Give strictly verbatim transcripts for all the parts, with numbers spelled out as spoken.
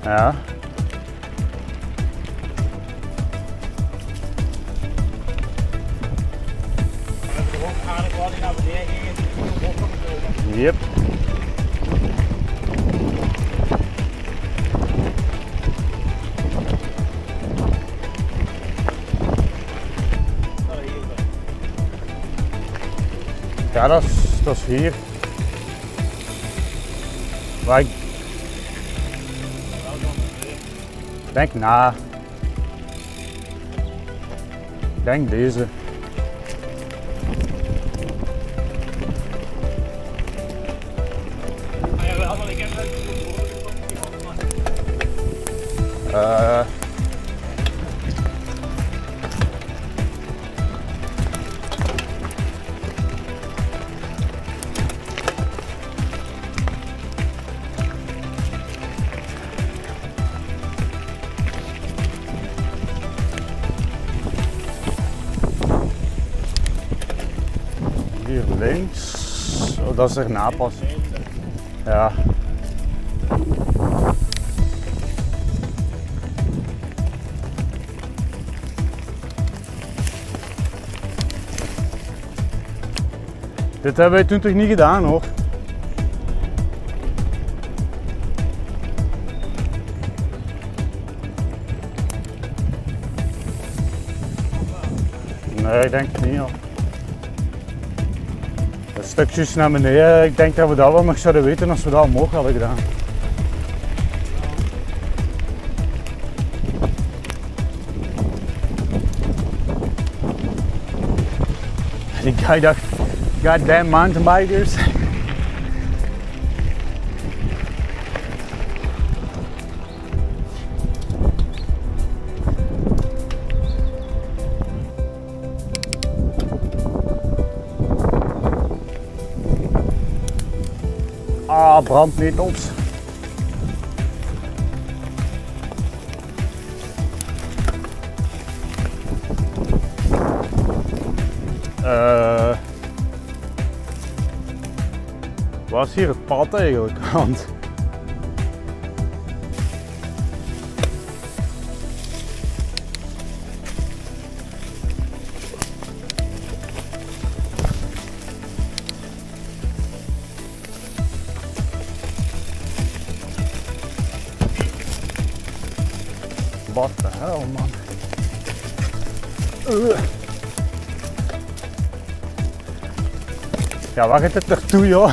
Ja. Yep. Ja, dat is, dat is hier. Maar ik denk na. Ik denk deze. Uh, hier links. Oh, dat is erna pas. Ja. Dit hebben wij toen toch niet gedaan hoor. Nee, ik denk het niet hoor. De stukjes naar beneden, ik denk dat we dat wel nog zouden weten als we dat omhoog hadden gedaan. Die guy dacht, goddamn mountainbikers. Ah, brandnetels. Uh, waar is hier het pad eigenlijk? Want what the hell, man? Uh. Ja, waar gaat het naartoe, joh?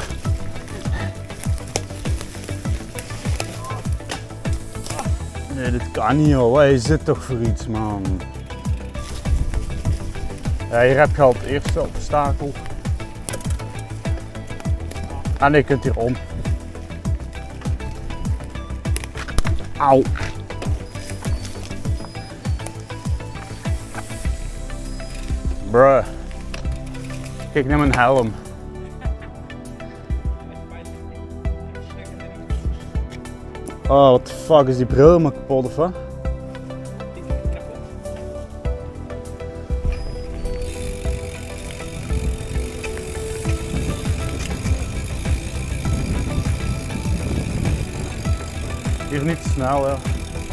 Nee, dit kan niet, joh. Wat is dit toch voor iets, man? Ja, hier heb je al het eerste obstakel. En je kunt hier om. Auw. Bruh. Kijk naar mijn helm. Oh, what the fuck, is die bril helemaal kapot of wat? Hier niet te snel, ja.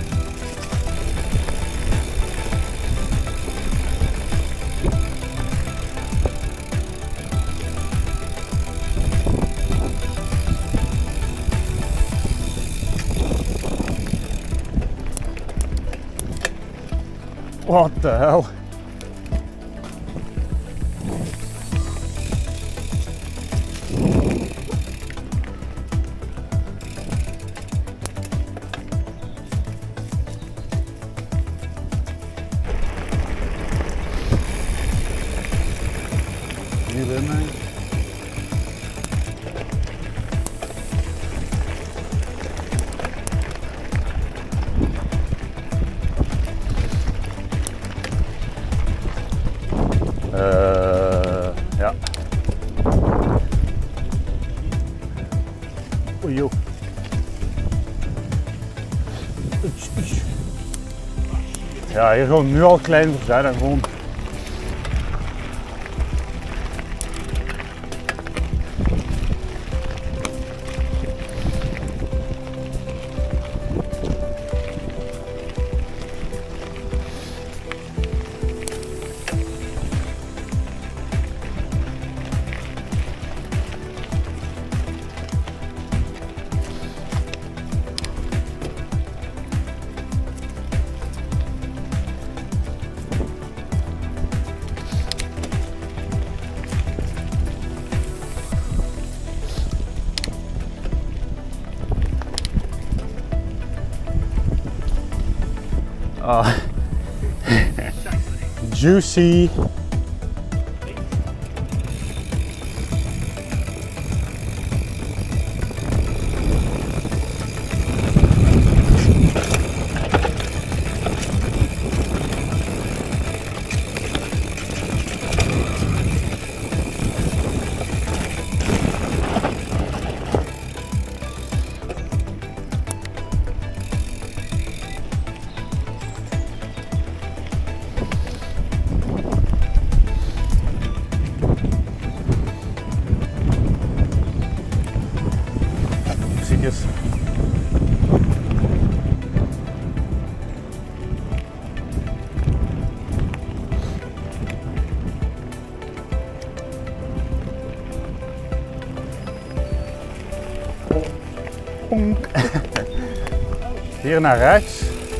What the hell? Hier bij mij. Uh, ja. Oei joh. Ja, hier gewoon nu al klein verzet en gewoon. Oh. Juicy. Ziekjes. Ponk. Hier naar rechts.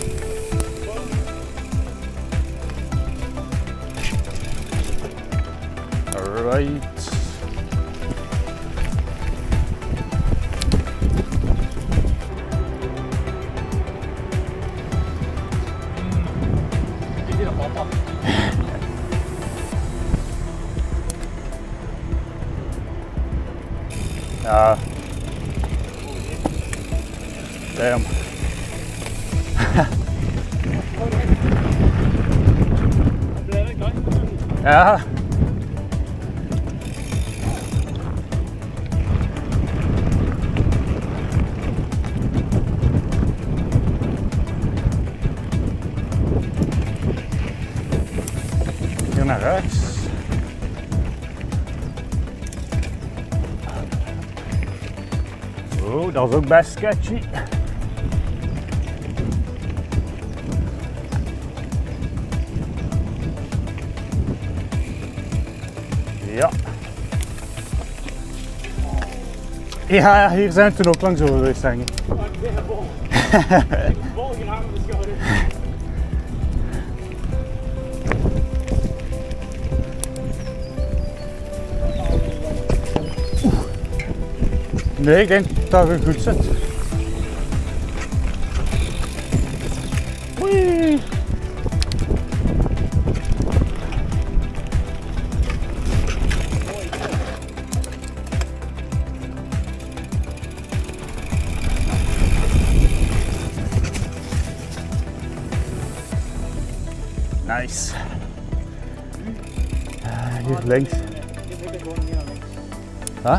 Right. Ja. Damn. Ja. Hier naar rechts. Oh, dat is ook best sketchy. Ja. Ja, hier zijn we toen ook langs over geweest, denk ik. Ik ben vol. Ik ben vol gedaan met de schouder. Nee, ik denk dat het goed zit. Oei. Nice. Uh, hier links. Huh?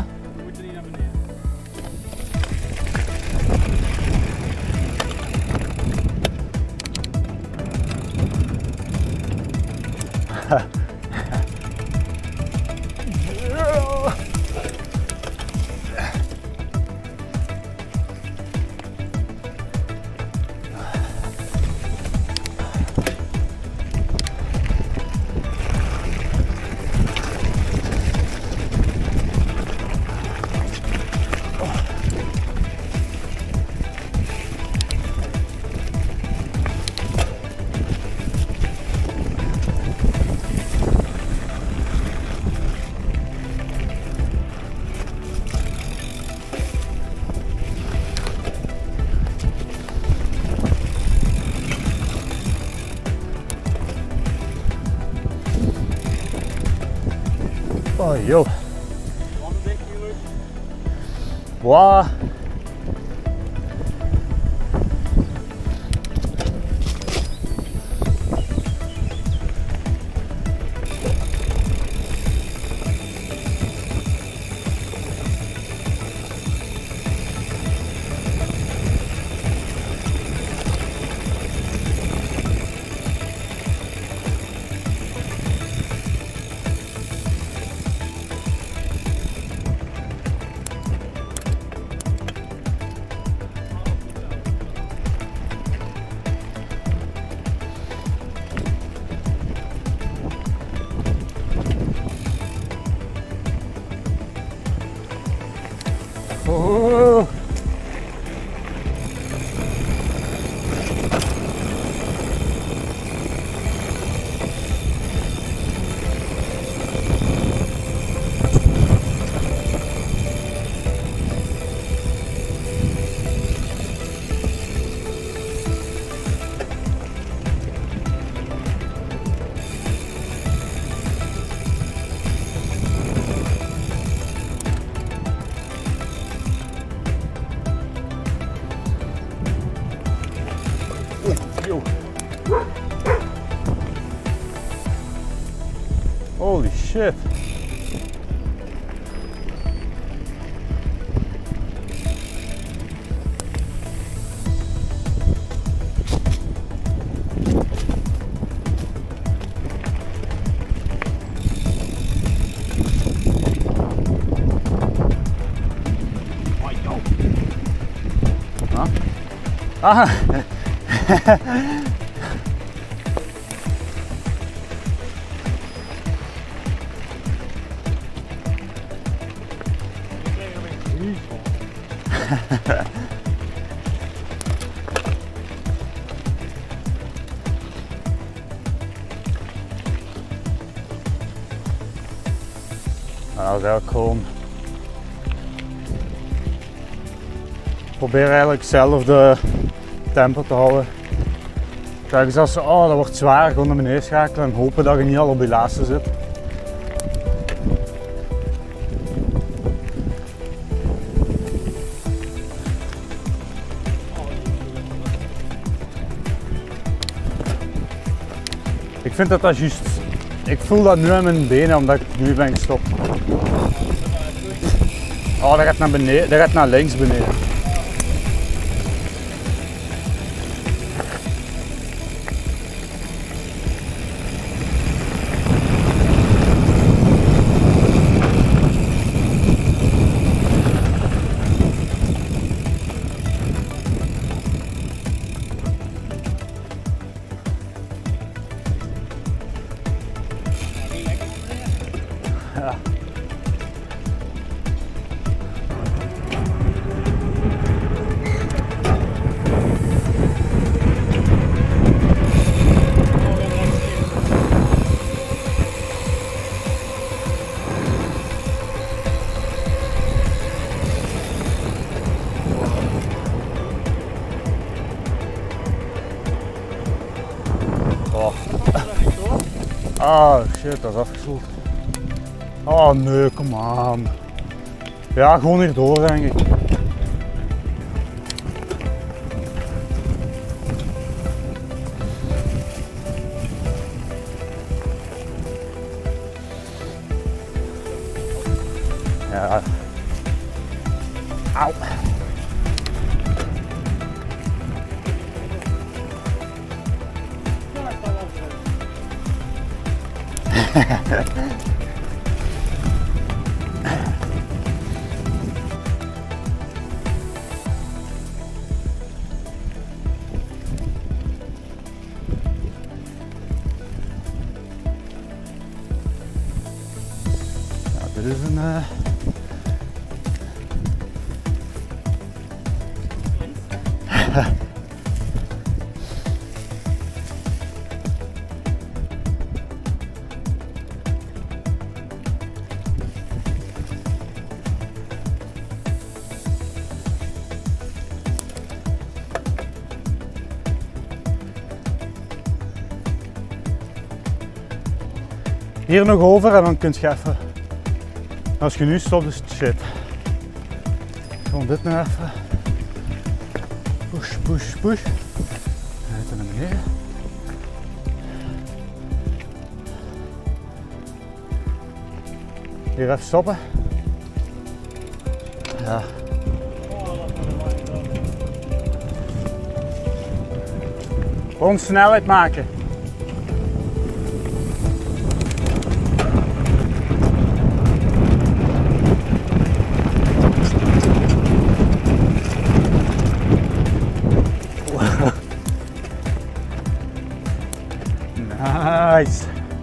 Oh joh. Wow. Yo. Holy shit. Ah. Dat is eigenlijk gewoon. Ik probeer eigenlijk hetzelfde tempo te houden. Kijk eens als ze, oh dat wordt zwaar, gewoon naar beneden schakelen en hopen dat je niet al op je laatste zit. Ik vind dat dat juist. Ik voel dat nu aan mijn benen omdat ik nu ben gestopt. Oh, dat gaat naar beneden, dat gaat naar links beneden. Ja. Oh. Oh shit, dat is afgesloten. Oh nee, kom aan. Ja, gewoon hierdoor denk ik. Ja. Auw. Dit is een uh... hier nog over en dan kun je even. Als je nu stopt is het shit. Gewoon dit nog even. Push, push, push. Uit naar beneden. Hier even stoppen. Ja. Gewoon snelheid maken. Nice.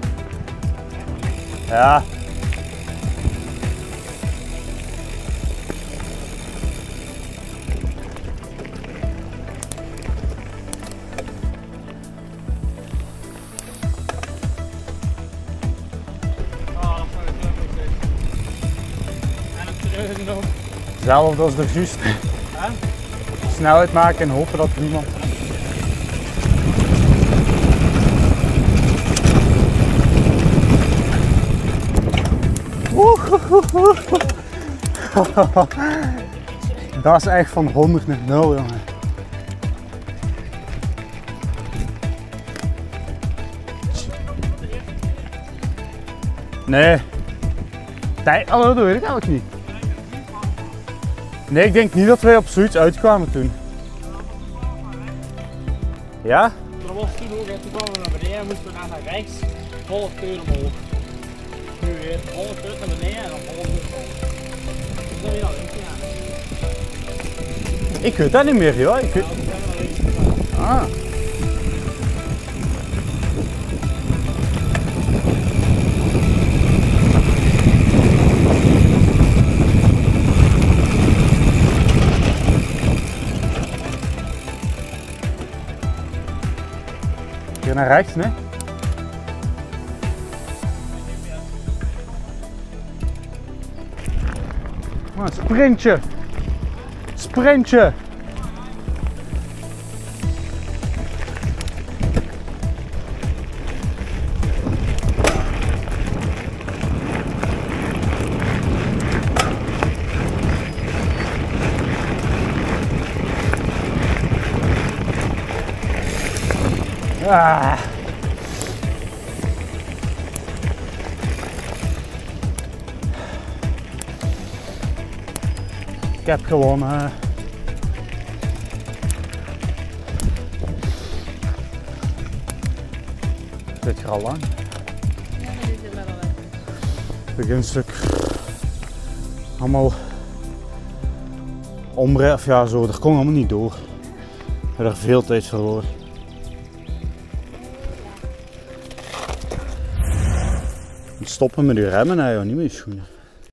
Ja. Hetzelfde als er juist. Snelheid maken en hopen dat niemand. Dat is echt van honderd naar nul, jongen. Nee. Nee, oh, dat weet ik eigenlijk niet. Nee, ik denk niet dat wij op zoiets uitkwamen toen. Ja? Er was toen ook, toen kwamen we naar beneden, moesten we naar rechts, volle keur omhoog. Nu weer, volle keur naar beneden en dan volle keur omhoog. Dus dan weer naar links gegaan. Ik weet dat niet meer, joh. Ik weet... Ja, toen zijn we naar links gegaan. Ah. Hier naar rechts, nee? Oh, een sprintje! Sprintje! Ah. Ik heb gewoon uh... Zit je er al lang? Ja, dat is het wel al even. Beginstuk. Allemaal omrijden, of ja zo, dat kon allemaal niet door. Ik heb er veel tijd verloren. Stoppen met je remmen, hè, niet met je schoenen.